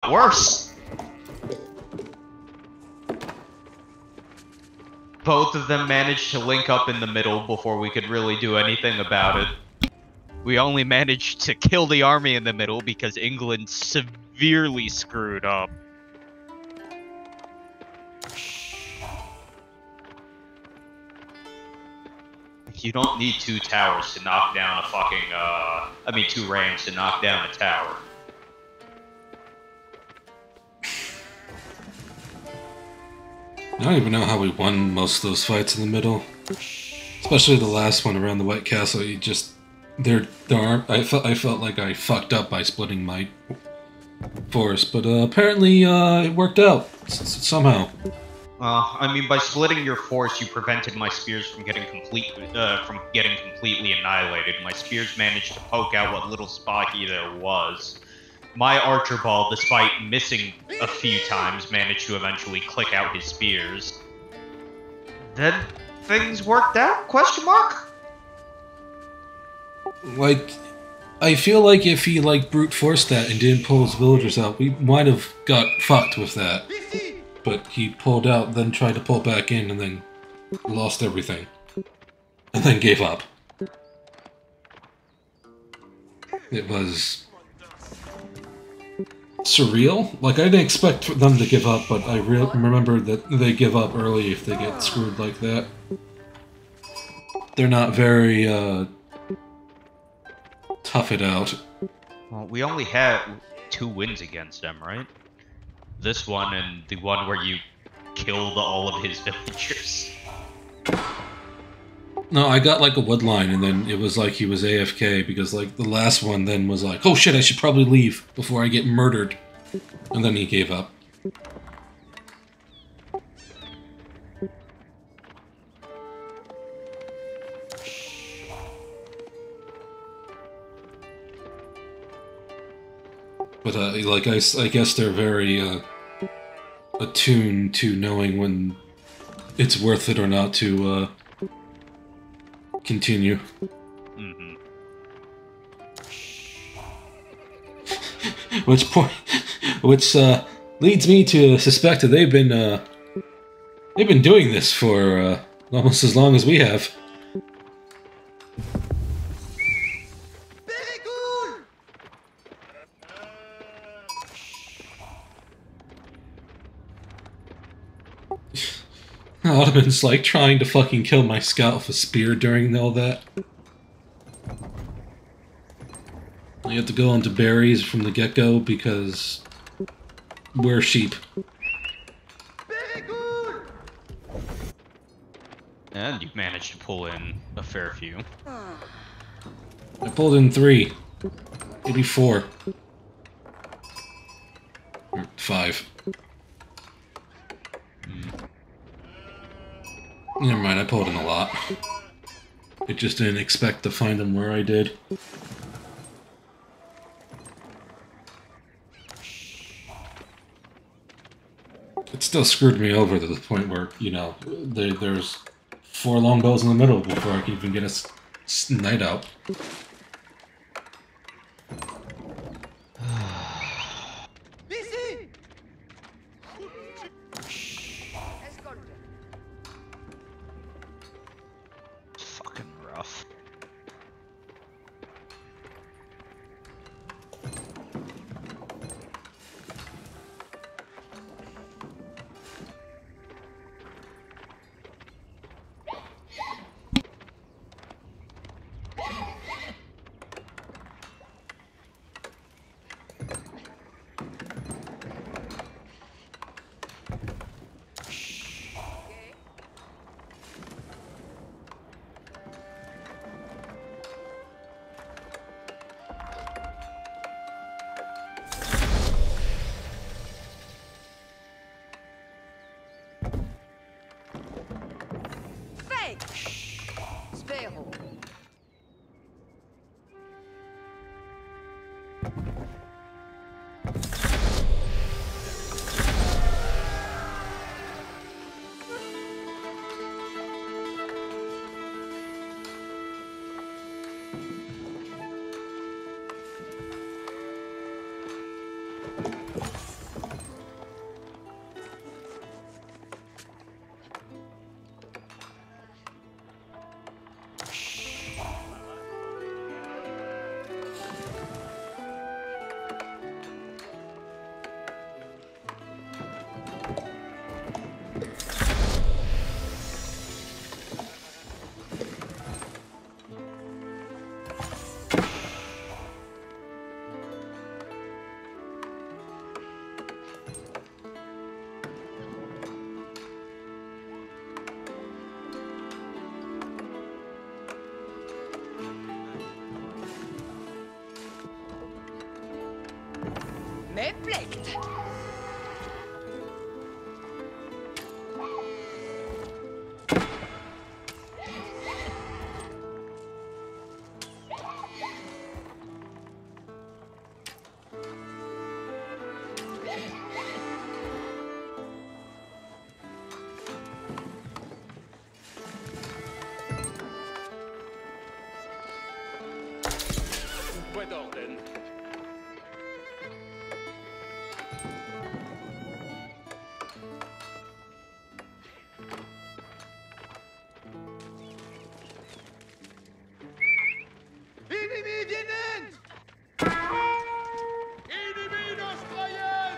got worse. Both of them managed to link up in the middle before we could really do anything about it. We only managed to kill the army in the middle because England severely screwed up. You don't need 2 towers to knock down a fucking, 2 rams to knock down a tower. I don't even know how we won most of those fights in the middle. Especially the last one around the White Castle. You just... I felt like I fucked up by splitting my force, but apparently it worked out somehow. By splitting your force, you prevented my spears from getting completely annihilated. My spears managed to poke out what little Spocky there was. My archer ball, despite missing a few times, managed to eventually click out his spears. Then things worked out? Question mark? Like, I feel like if he brute forced that and didn't pull his villagers out, we might have got fucked with that. But he pulled out, then tried to pull back in, and then lost everything. And then gave up. It was surreal. Like, I didn't expect them to give up, but I remember that they give up early if they get screwed like that. They're not very, tough it out. Well, we only had 2 wins against them, right? This one and the one where you killed all of his villagers. No, I got like a wood line, and then it was like he was AFK, because like the last one then was like, oh shit, I should probably leave before I get murdered. And then he gave up. But I guess they're very attuned to knowing when it's worth it or not to continue. Mm-hmm. Which leads me to suspect that they've been doing this for almost as long as we have. Ottoman's like trying to fucking kill my scout with a spear during all that. You have to go onto berries from the get-go because we're sheep. And you've managed to pull in a fair few. I pulled in 3. Maybe 4. Or 5. Never mind, I pulled in a lot. I just didn't expect to find them where I did. It still screwed me over to the point where, you know, there's 4 longbows in the middle before I can even get a knight out. Fucking rough. Reflect. Point d'orden. Enemy vienen! Enemy destroyer!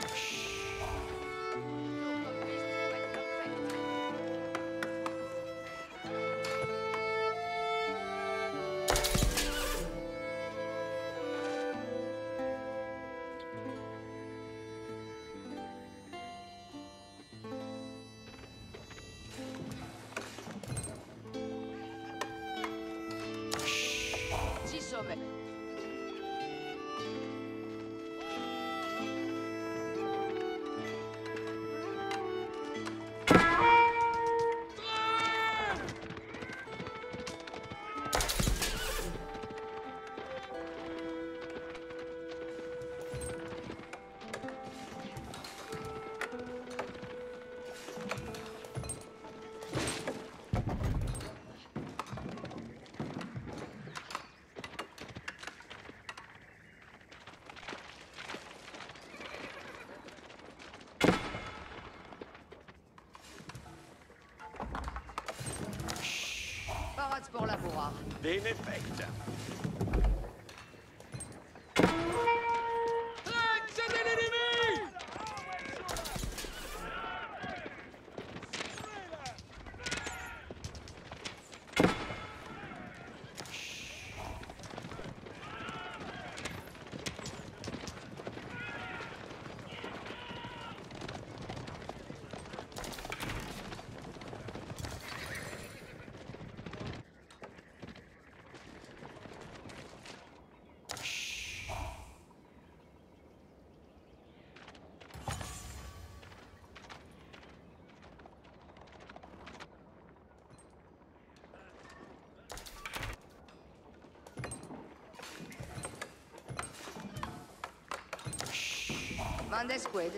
Six sommets. Parade pour laborar. Den Effekt. C'est de l'ennemi! Van der Squid.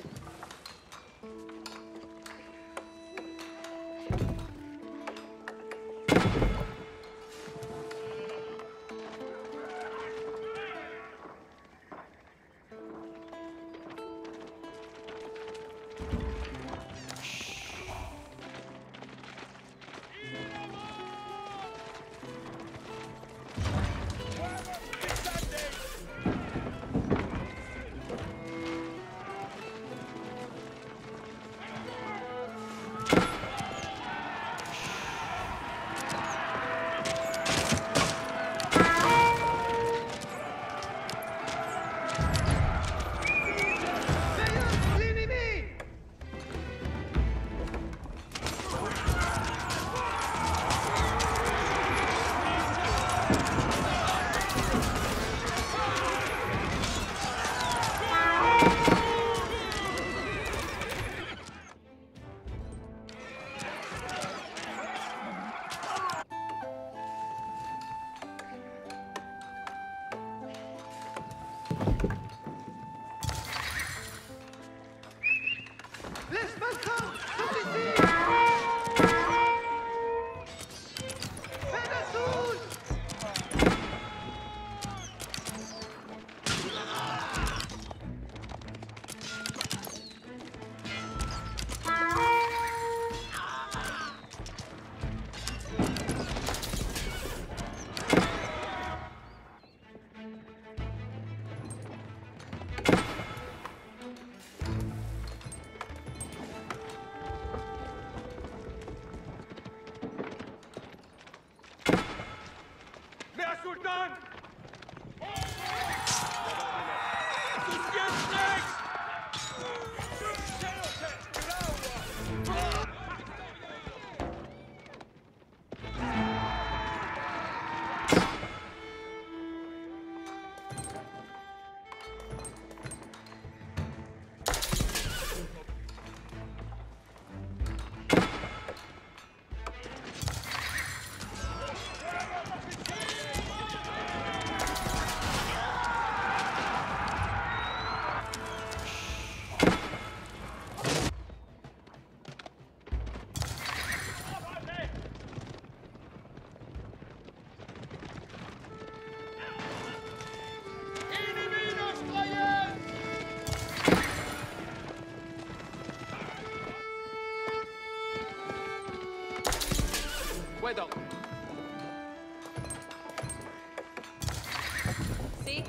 Prudent. Si.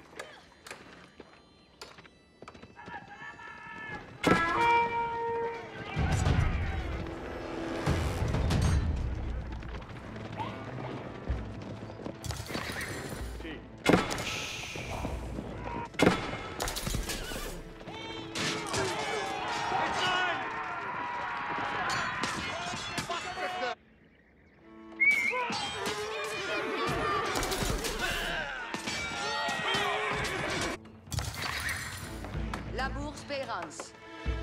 La bourse Pérance.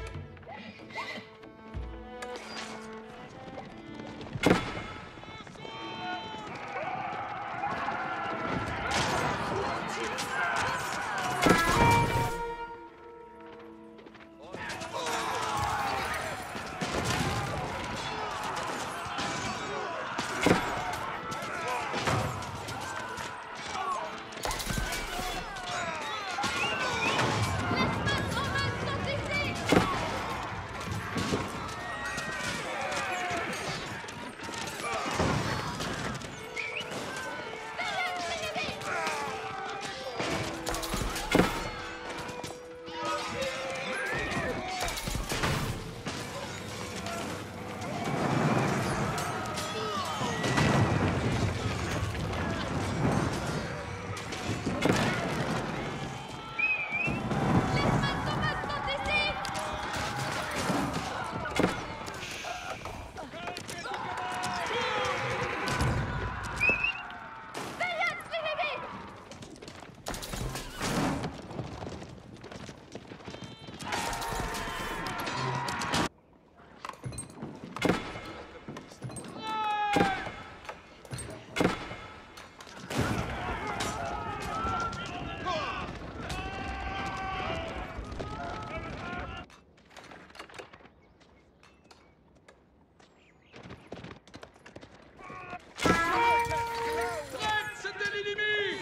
C'était l'ennemi.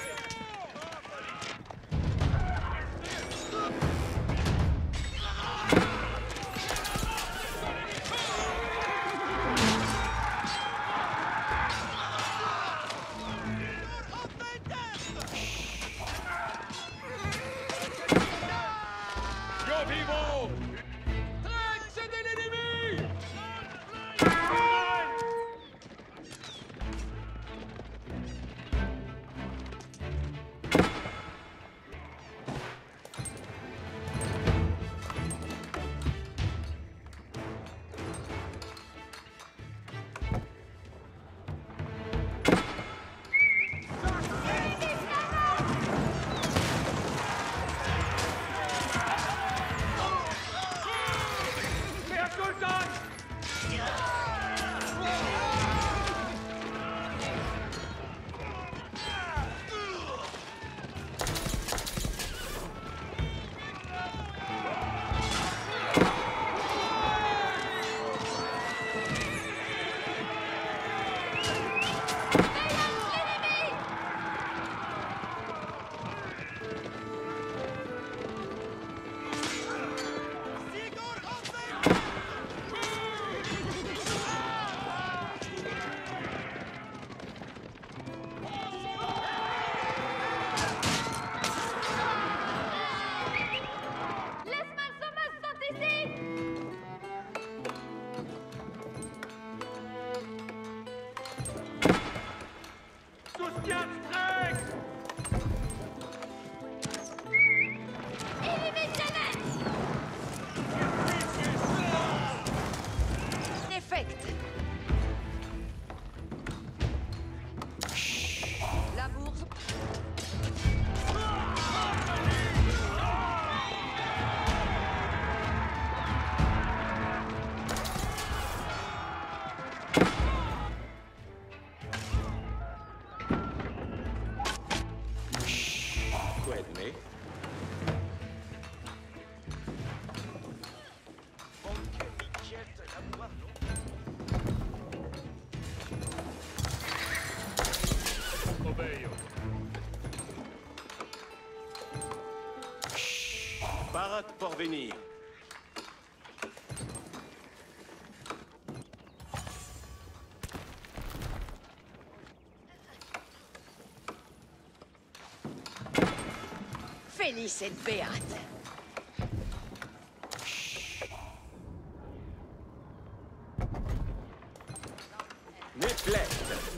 Yo vivo. C'est l'ennemi. Mehr Schultern. Soutien strict. Effect. La bourse. Guardami. Obeio. Baraque Porvenir. Bénis cette béate. Niflet.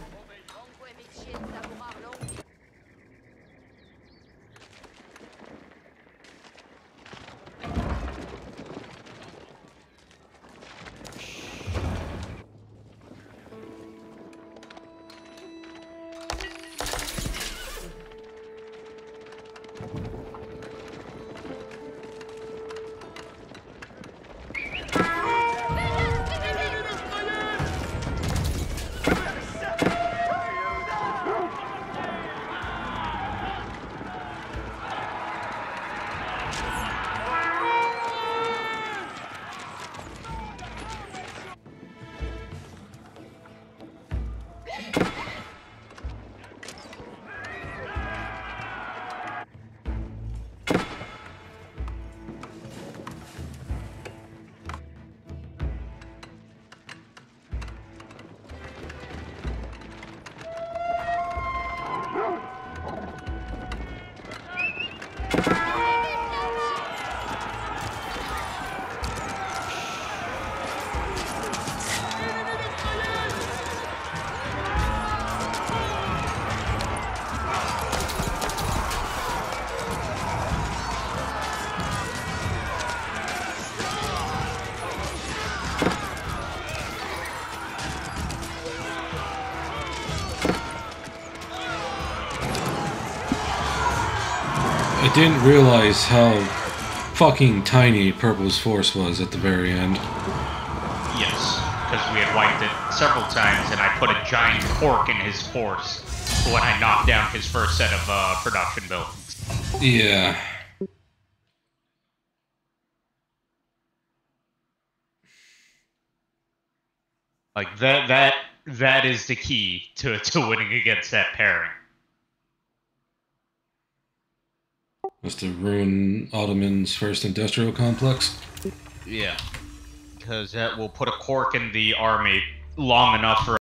I didn't realize how fucking tiny Purple's force was at the very end. Yes, because we had wiped it several times, and I put a giant cork in his force when I knocked down his first set of production buildings. Yeah. Like that is the key to winning against that pairing. Was to ruin Ottoman's first industrial complex? Yeah, because that will put a cork in the army long enough for